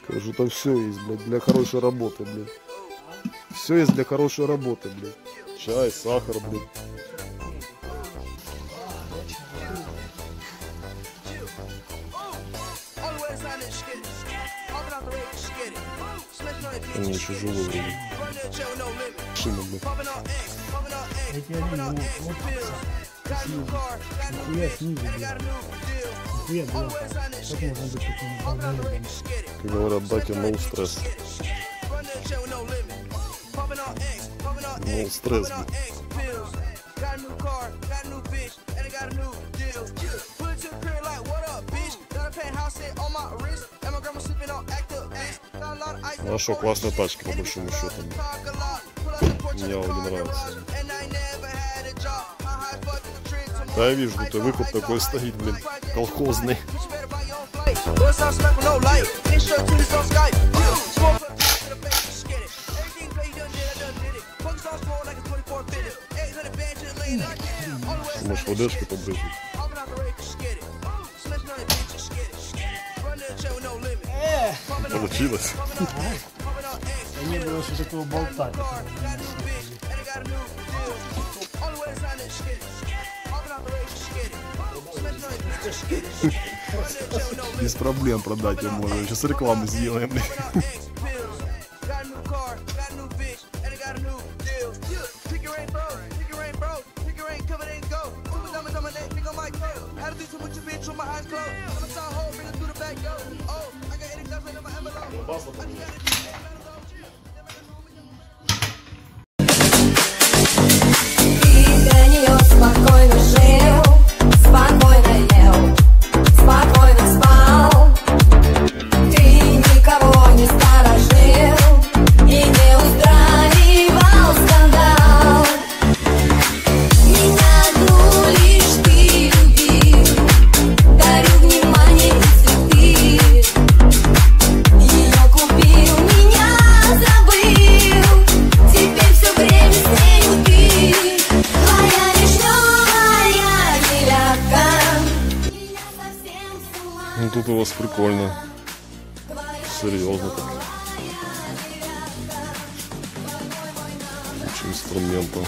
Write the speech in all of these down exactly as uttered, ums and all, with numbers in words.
Скажу, там все есть, блядь, для хорошей работы, блядь. Все есть для хорошей работы, блядь. Чай, сахар, блядь. Он еще живой вроде. Шина, блядь. Эти олени, вот, вот, снизу. Нихуя снизу, блядь. Нихуя, блядь. Как можно быть таким давным? Как говорят, даки, no стресс. No стресс, блядь. Ну а что, классная тачка, по большому счету. Мне он не нравится. Да, я вижу, тут и выкуп такой стоит, блин, колхозный. Может, водочкой побрызгать? Получилось? А не было еще такого болта. Без проблем продать ее можно. Сейчас рекламу сделаем. Ну тут у вас прикольно. Серьезно так. Куча инструментов.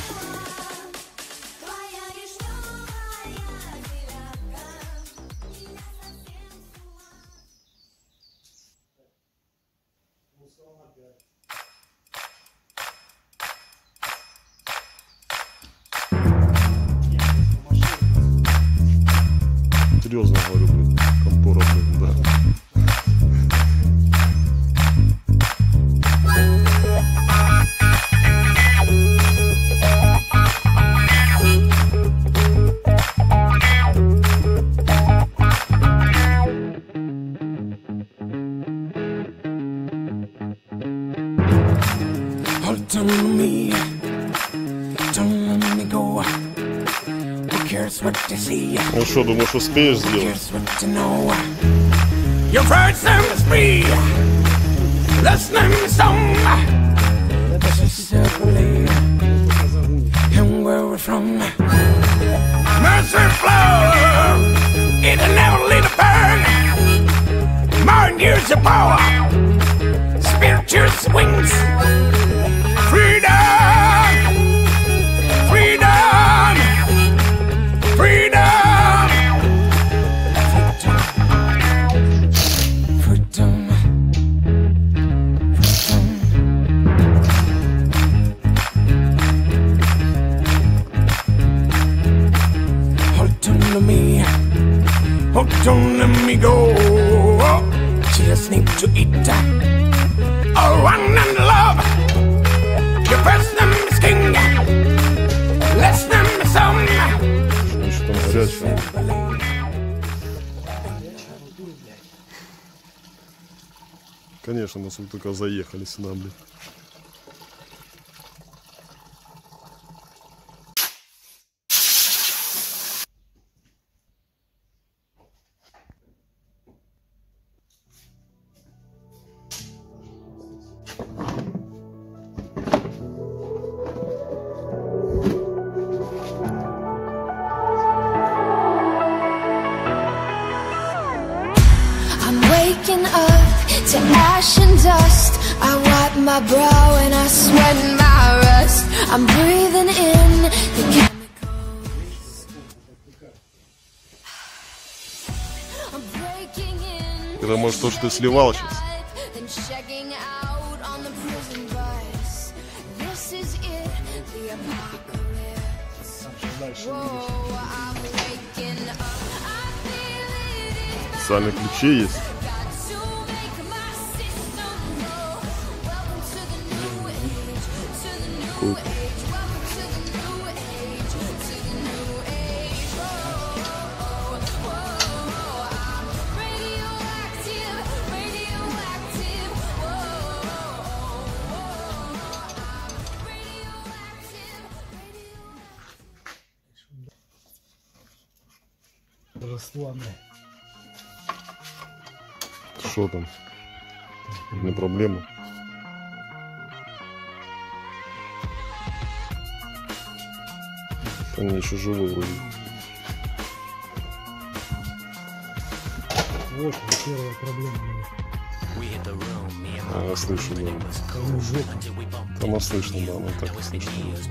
Серьезно говорю, блин, контора, блин, да. Hold on to me, don't let me go. Ну что, думаешь, успеешь сделать? Your first name is free, last name is song. This is simply and where we're from. Mercy flow, it'll never leave a burn. Mind years of power, spiritual wings. Freedom, freedom, freedom, freedom, freedom, hold on to me, hold on, let me go. Just need to eat or run and love. Your first name is king, last name is song. Конечно, мы только заехали сюда, блин. Waking up to ash and dust. I wipe my brow and I sweat my rust. I'm breathing in the chemicals. I'm breaking in. Это может то, что ты сливал сейчас. Then checking out on the prison bus. This is it, the apocalypse. Whoa, I'm waking up. I feel it in my Специальные ключи есть. Cool. Руслан, Что там? Не проблема. Они еще живы вроде. вот первая проблема. А, я слышу, да. Там жопа. Там я слышно, да, ну так слышно.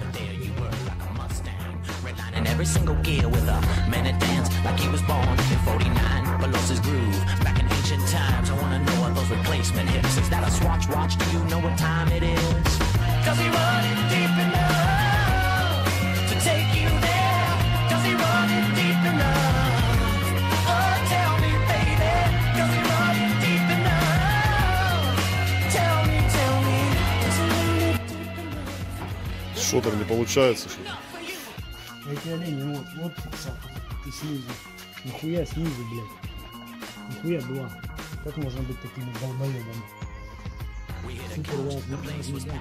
In every single gear with a man that dance like he was born in forty-nine, but lost his groove back in ancient times. I wanna know what those replacement hips. Is that a Swatch watch? Do you know what time it is? Does he run it deep enough to take you there? Does he run it deep enough? Oh, tell me, baby. Does he run it deep enough? Tell me, tell me. Does he run it deep enough? Что там не получается? Что? Эти олени, вот, вот фиксатор. И снизу. Нихуя снизу, блядь. Нихуя два. Как можно быть такими долбоебами? Супер важно.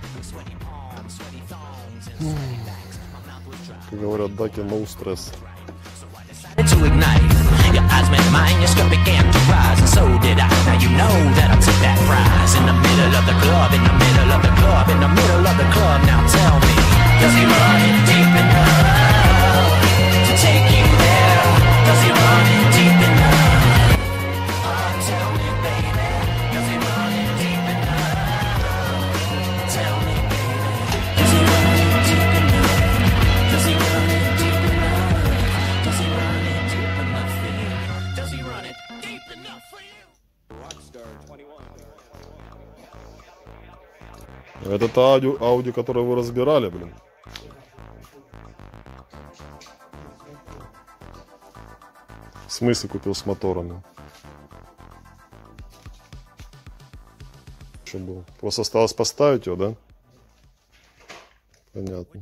Как говорят, даки, no stress. To ignite, your eyes met mine, your skirt began to rise, and so did I. Now you know that I took that prize in the middle of the club, in the middle of the club, in the middle of the club. Now tell me, does he run it deep enough to take you there? Does he run it deep enough? Oh, tell me, baby, does he run it deep enough? Tell me, baby, does he run it deep enough? Does he run it deep enough? Does he run it deep enough for you? Does he run it deep enough for you? Это та аудио, аудио, которое вы разбирали, блин. В смысле купил с моторами? Что было? Просто осталось поставить его, да? Понятно.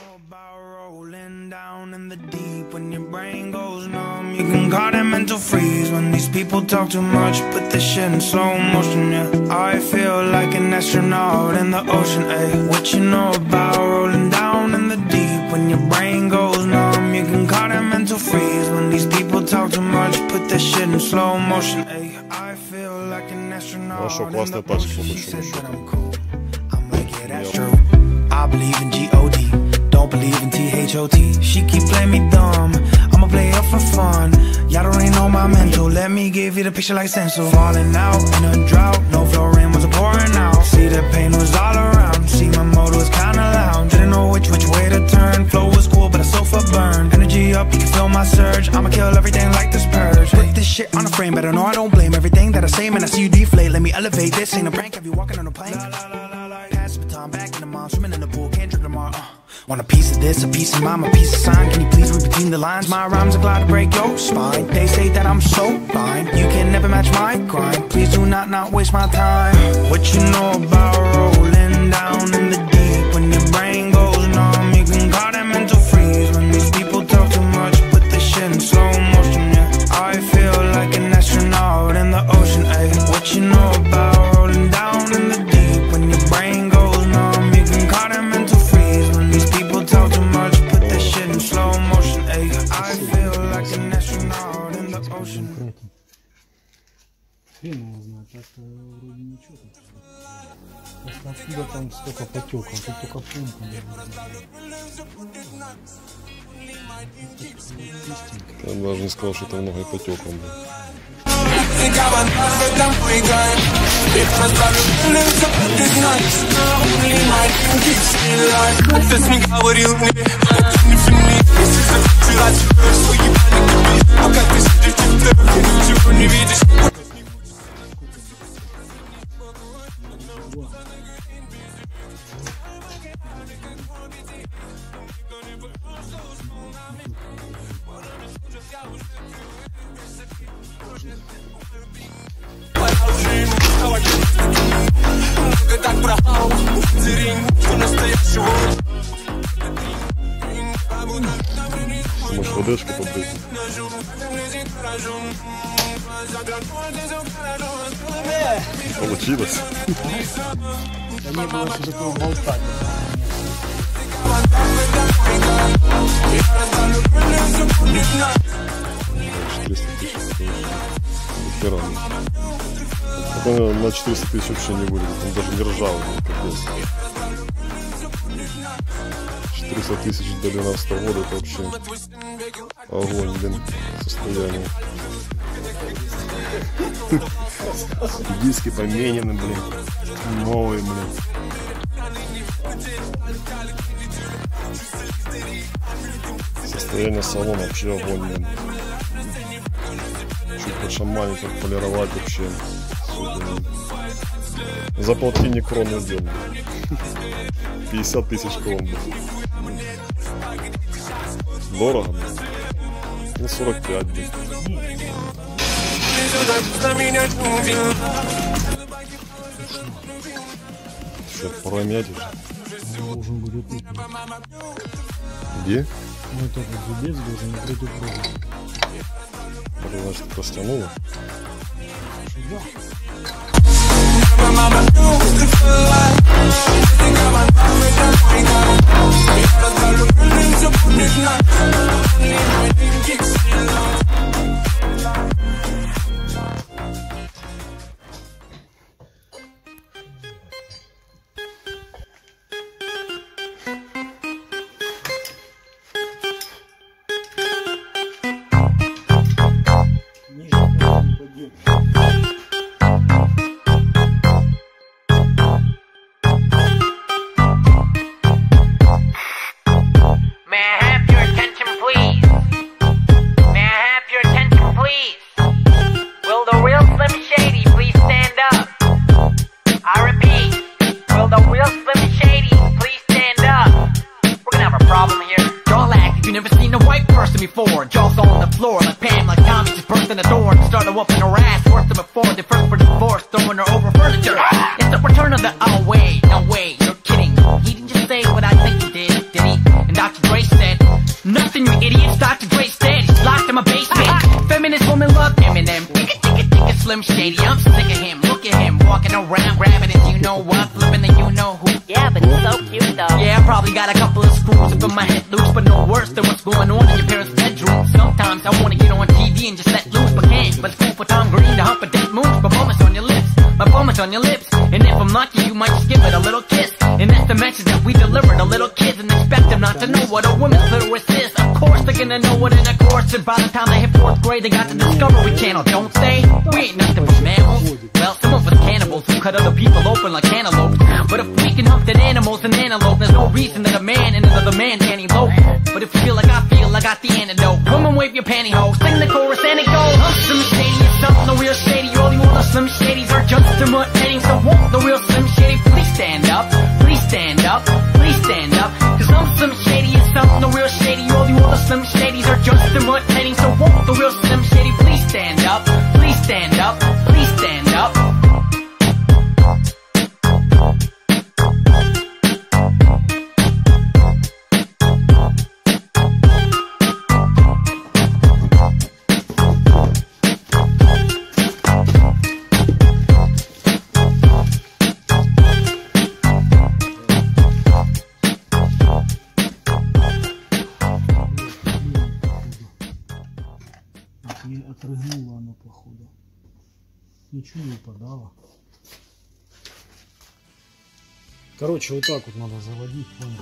You can call it mental freeze when these people talk too much. Put this shit in slow motion, yeah. I feel like an astronaut in the ocean, ayy. What you know about rolling down in the deep when your brain goes numb? You can call it mental freeze when these people talk too much. Put this shit in slow motion, ayy. I feel like an astronaut in the ocean. She said that I'm cool. I'm like, yeah, that's true. I believe in G O D, don't believe in T H O T. She keep playing me dumb, I'ma play her for fun. Y'all don't really know my mental, let me give you the picture like stencil. Falling out in a drought, no flooring was pouring out. See the pain was all around, see my motor was kinda loud. Didn't know which which way to turn, flow was cool but the sofa burned. Energy up, you can feel my surge, I'ma kill everything like this purge. Put this shit on a frame, better know I don't blame everything that I say. Man, I see you deflate, let me elevate, this ain't a prank. Have you walking on a plane? Pass the baton back in the mom, swimming in the pool, can't drink tomorrow. uh. Want a piece of this, a piece of mine, a piece of sign. Can you please read between the lines? My rhymes are glad to break your spine. They say that I'm so blind, you can never match my grind. Please do not not waste my time. What you know about rolling down in the deep when your brain goes numb? You can call that mental freeze when these people talk too much. Put this shit in slow motion, yeah. I feel like an astronaut in the ocean, ayy. What you know about rolling down in the deep when your brain goes numb? You can call that mental freeze when these people talk too much. Put that shit in slow motion, ayy. I feel like an astronaut in the ocean. Хрен его знает, так-то вроде ничего тут. Просто отсюда там столько потеков, тут только пункт. Я даже не сказал, что это много потеком. Think I'm a If I start feeling something this night, only my thing keeps me alive. Confess me, говорил мне, это не фини. Если захочу раз свои паники, пока ты сидишь в тебе, ты ничего не видишь. Много так брал, царин, по-настоящему. Может, ВДшку побыть? Получилось? Да не было что такого болтать. четыреста тысяч. Нихера. Он на четыреста тысяч вообще не вылезет, он даже не ржавый, капец. четыреста тысяч до двенадцатого года это вообще огонь, блин, состояние. Диски поменены, блин, новые, блин. Состояние салона вообще огонь, блин. Чуть подшаманить, как полировать вообще. Супер. За полтинник кроны сделал. пятьдесят тысяч крон, блин. Дорого, блин. Ну, сорок пять, блин. Что, пора мять уже? Он должен будет тут. Где? Ну это вот зубец должен накрыть упругу. Это значит, растянуло. Before, jaws on the floor like Pam, like Tommy just burst in the door and started whooping her ass. Worse than before, they first for divorce, throwing her over furniture. It's the return of the, oh wait, no way, you're kidding. He didn't just say what I think he did, did he? And Doctor Dre said, nothing, you idiots. Doctor Dre said, he's locked in my basement. Feminist woman love Eminem. Think it, think it, think it, Slim Shady. I'm sick of him, look at him, walking around, grabbing it, you know what, flipping the you know who. Yeah, but he's so cute though. Yeah, I probably got a couple of screws up in my head loose, but no worse than what's going on in your parents' bedroom. Sometimes I wanna get on T V and just let loose, but can't. But it's cool for Tom Green to hump a dead moose. My bum is on your lips, my bum is on your lips. And if I'm lucky, you might just give it a little kiss. And that's the message that we deliver to little kids and expect them not to know what a woman's clitoris is. Of course they're gonna know what in a course, and by the time they hit fourth grade, they got the Discovery Channel, don't they? We ain't nothing but mammals. Well, some of us cannibals who cut other people open like cantaloupe. But if we can hump dead animals and antelope, there's no reason that a man and another man can't elope. But if you feel like I feel, I got the antidote. Woman, wave your pantyhose, sing the chorus and it goes. Slim Shady is something the real shady. All you other Slim Shadys are just imitating. So won't the real Slim Shady please stand up? Please stand up, please stand up. Cause I'm Slim Shady is something the real shady. All you other Slim Shadys are just imitating. So won't the real Slim Shady please stand up? Please stand up, please stand up. И отрыгнула она, походу. Ничего не упадало. Короче, вот так вот надо заводить, понял?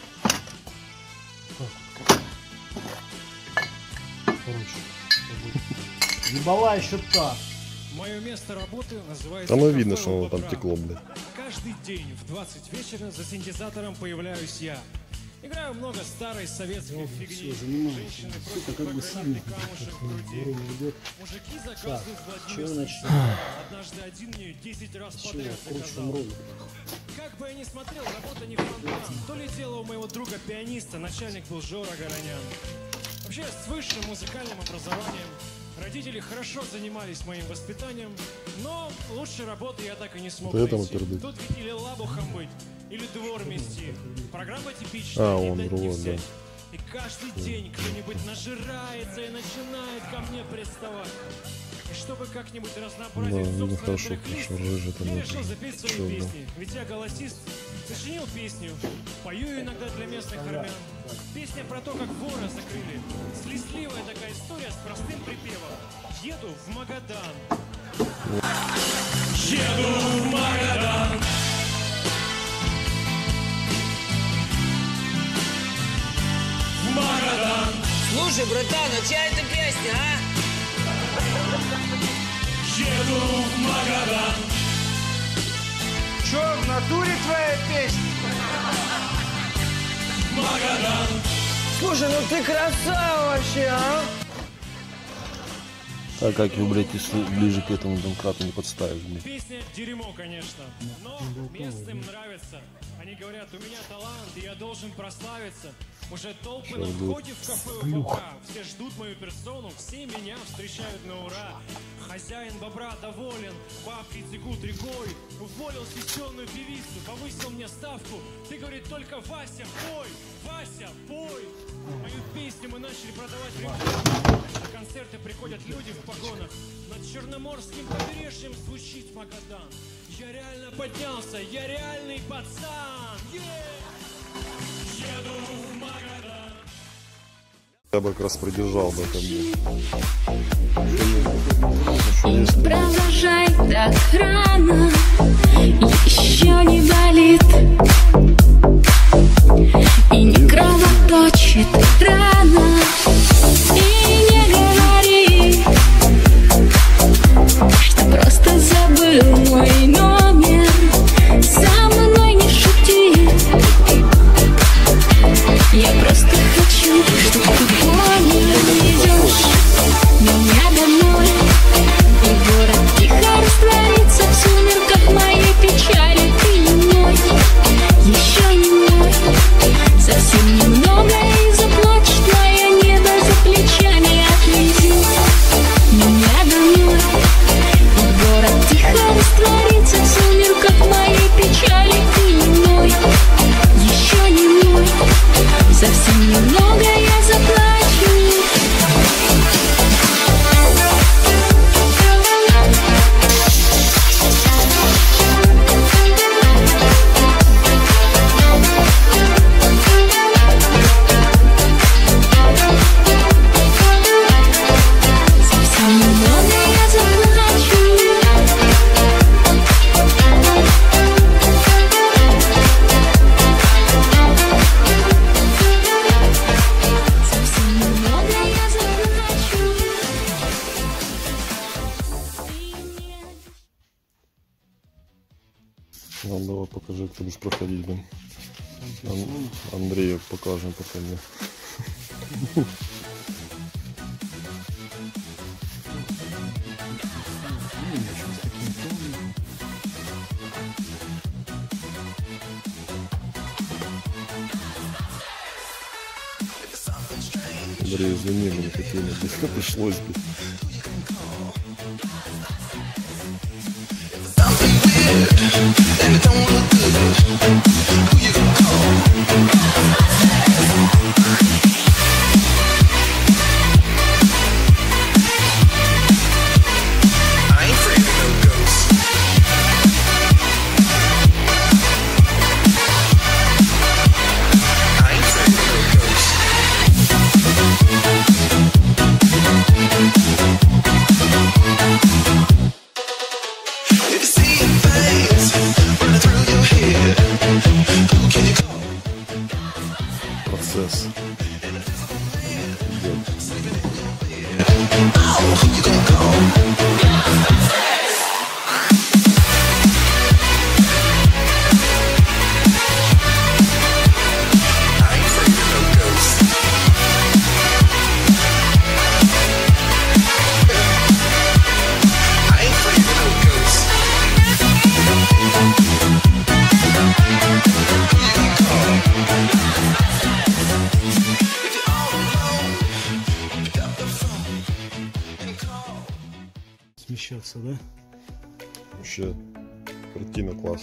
Так вот. Короче. Ебала еще так. Мое место работы называется... Там и видно, «Кафе что у оно там бобра». текло, блядь. Каждый день в двадцать вечера за синтезатором появляюсь я. Играю много старой советской фигни. Женщины просят погонять мне камушек в груди. Мужики заказывают Владимир Смешно. Однажды один мне десять раз подряд заказал. Как бы я ни смотрел, работа не фонтан. То ли дело у моего друга пианиста, начальник был Жора Горонян. Вообще, с высшим музыкальным образованием. Родители хорошо занимались моим воспитанием, но лучше работы я так и не смог найти. Тут ведь или лабухом быть, или двор мести. Программа типичная, а, не он дать другой, не взять. да. И каждый день кто-нибудь нажирается и начинает ко мне приставать. И чтобы как-нибудь разнообразить да, собственный хорошо, трек-лист, хорошо, рыжий там я это. решил запеть свои Чё, песни. Ведь я голосист, сочинил песню, пою иногда для местных армян. Песня про то, как вора закрыли. Слезливая такая история с простым припевом. Еду в Магадан. Еду в Магадан. В Магадан. Слушай, братан, а чья это песня, а? Еду в Магадан. Чё, в натуре твоя песня? Магадан. Слушай, ну ты красава вообще, а? А как его, блядь, если ближе к этому домкрату не подставишь, блядь? Песня дерьмо, конечно, но местным нравится. Они говорят, у меня талант, и я должен прославиться. Уже толпы на входе в кафе у бобра. Все ждут мою персону, все меня встречают на ура. Хозяин бобра доволен, бабки текут рекой. Уволил сессионную певицу, повысил мне ставку. Ты, говорит, только Вася, пой, Вася, пой. Мою песню мы начали продавать в рекламу. На концерты приходят люди в погонах. Над Черноморским побережьем звучит Магадан. Я реально поднялся, я реальный пацан. Еду в Магадан. Я бы как раз придержал бы это. Продолжай так рано, еще не болит и не кровоточит рано. И не говори, что просто забыл мой номер. Со мной не шути, я просто хочу, чтобы ты понял. Идешь меня домой, и город тихо растворится в сумерках моей печали. Ты не мой, еще не мой, совсем немного, и заплачет твое небо за плечами. Отвези меня домой, и город тихо растворится в сумерках моей печали. Ты не мой, еще не мой, совсем немного, я заплачу. Совсем немного, я заплачу. Совсем немного, я заплачу. Ну, давай покажи, как ты будешь проходить, блин. Ан- Андрею покажем пока мне. Андрей, извини, мы не хотели, пришлось бы. And it don't look good. Who you gonna call? I ain't afraid of no ghosts. I ain't afraid of no ghosts. You can see your face running through your head. нравится, да? Вообще, картина класс.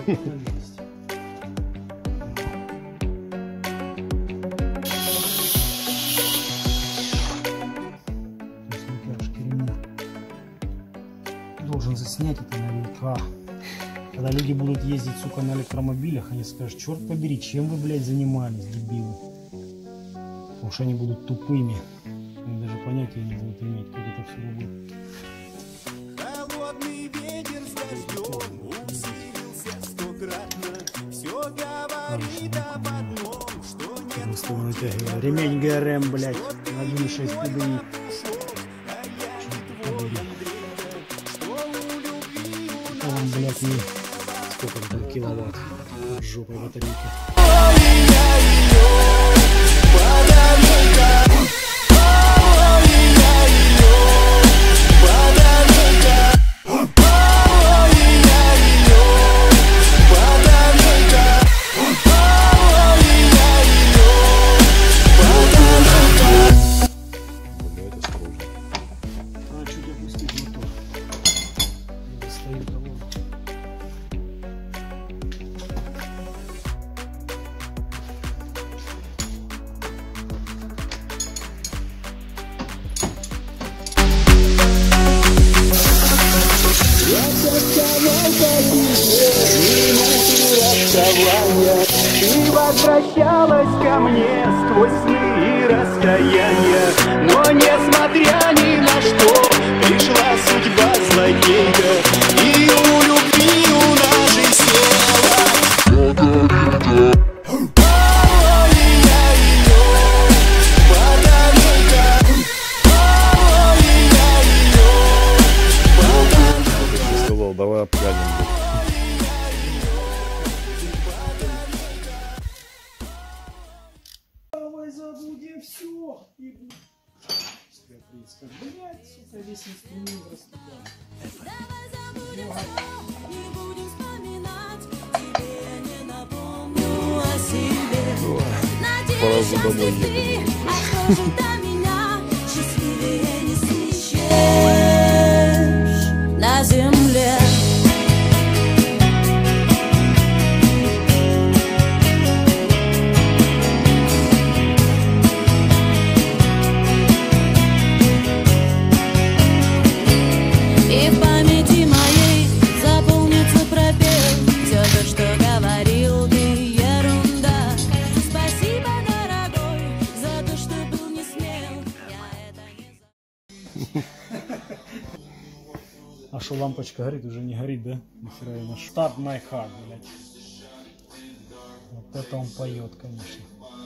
Должен заснять это на века. Когда люди будут ездить, сука, на электромобилях, они скажут: черт побери, чем вы, блядь, занимались, дебилы? Потому что они будут тупыми. Они даже понятия не будут иметь, как это все будет. Холодный ветер с дождем усилился стократно. Все говорит об одном, что нет. Ремень ГРМ, блядь, один и шесть пи. Он, блядь, не... Сколько там киловатт? Жопа батарейки. Ты возвращалась ко мне сквозь сны и расстояния, но несмотря ни на что, пришла судьба злодейка, и у любви у нашей села. Сказал, давай обгоним. Забудем все. И... Блять, сука, весь инструмент раскидал. Давай забудем все, не будем вспоминать. Тебе я не напомню о себе. Надеюсь, счастлив ты, а что же до меня? Счастливее не сыщешь на земле. А что лампочка горит, уже не горит, да? Нихера на Start My Heart, блядь. Вот это он поет, конечно.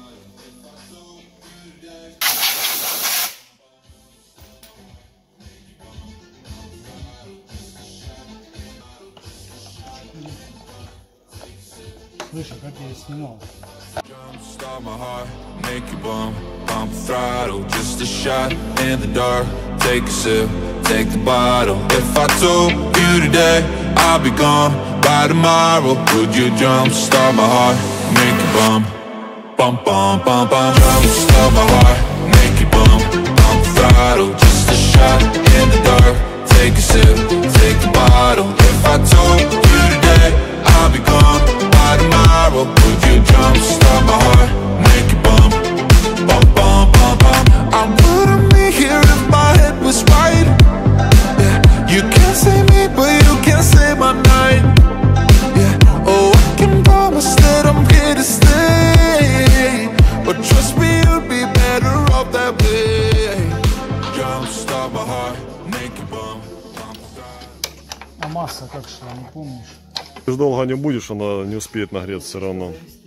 Слышь, а как я ее снимал? Start my heart, make you bump, pump throttle, just a shot in the dark. Take a sip, take the bottle. If I told you today, I'll be gone by tomorrow. Would you jump, start my heart, make you bump, bump, bump, bump, bump. Jump, start my heart, make you bump, pump throttle, just a shot in the dark. Take a sip, take the bottle. If I told you today, I'll be gone by tomorrow. Would you jump, start my heart, make you bump, bump, bump, bump, bump. I wouldn't be here if my head was right. Yeah, you can't save me, but you can save my night. Yeah, oh, I can promise that I'm here to stay, but trust me, you'd be better off that way. Jump, start my heart, make you bump, bump, bump. А масса как шла, не помнишь? Ты ж долго не будешь, она не успеет нагреться все равно.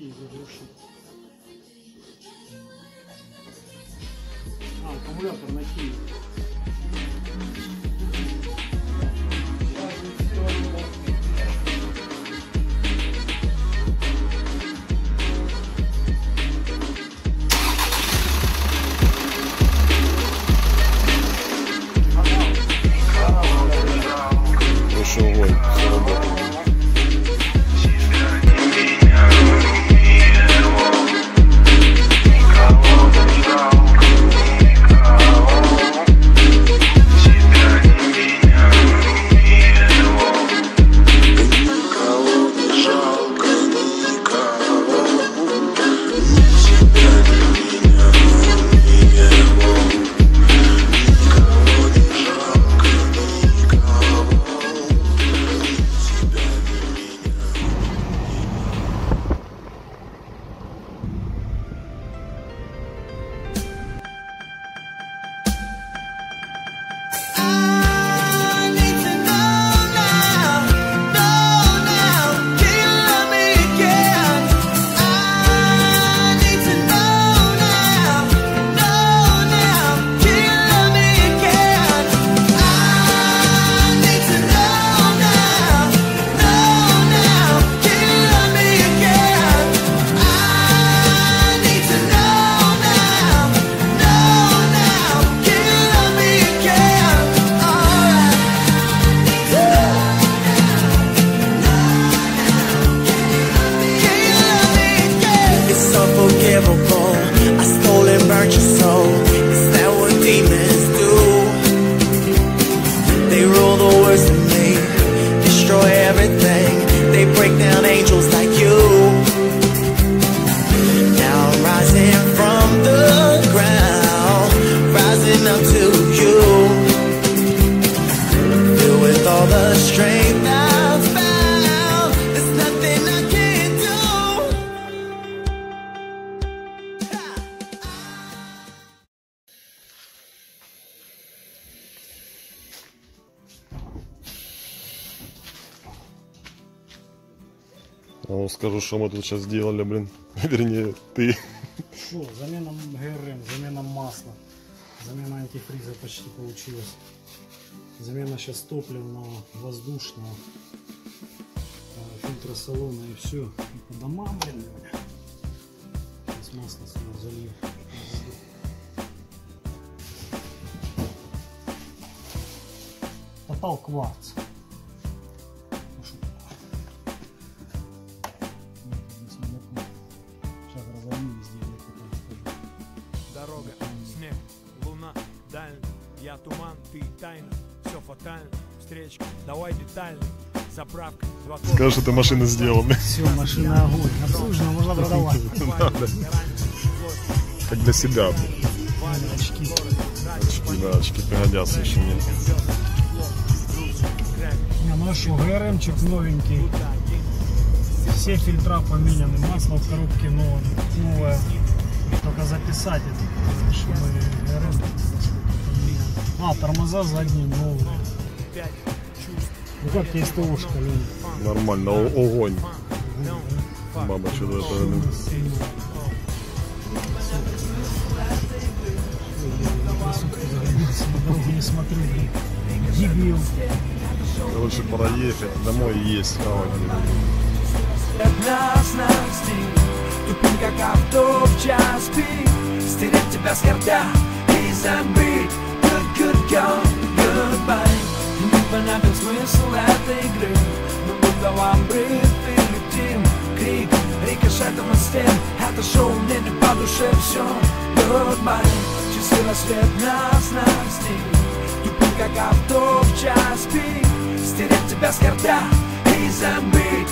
А, аккумулятор на Киев. Хорошо, огонь, все работает. Тебя не меня. А вот скажу, что мы тут сейчас сделали, блин. Вернее, ты. Что, замена ГРМ, замена масла, замена антифриза почти получилась. Замена сейчас топливного, воздушного, фильтра салона и все. И по домам, блин. Сейчас масло сюда залью. Тотал кварц. Дорога, снег, луна, дальний. Я туман, ты тайна. Все фатально. Встречка, давай детально. Заправка, два кода. Скажи, что ты машина сделана. Все, машина огонь. Обслужена, можно продавать. Как для себя. Очки. Очки, да, очки пригодятся еще мне. Не, ну а что, ГРМчик новенький. Все фильтра поменяны, масло в коробке новое. новое. Только записать это, чтобы ГРМ. А, тормоза задние новые. Ну как тебе СТОшка, Лёня? Нормально, о- огонь. Мама, что-то это... блин. Не смотрю, блин. Дебил. Короче, пора ехать домой и есть. Давай, блин. Нас настиг, тупим как авто в час пик. Стереть тебя с рта и забыть. Good, good, gone, goodbye. Мне понятен смысл этой игры. Мы будто ламбры летим. Крик, рикошетом от стен. Это шоу мне не по душе все. Goodbye. Часы рассвет нас настиг. Тупим как авто в час пик. Стереть тебя с рта и забыть.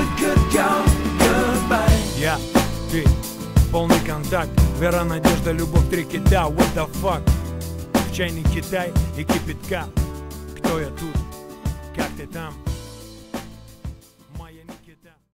Я, ты, полный контакт. Вера, надежда, любовь, три кита. What the fuck? В чайный Китай и кипятка. Кто я тут? Как ты там?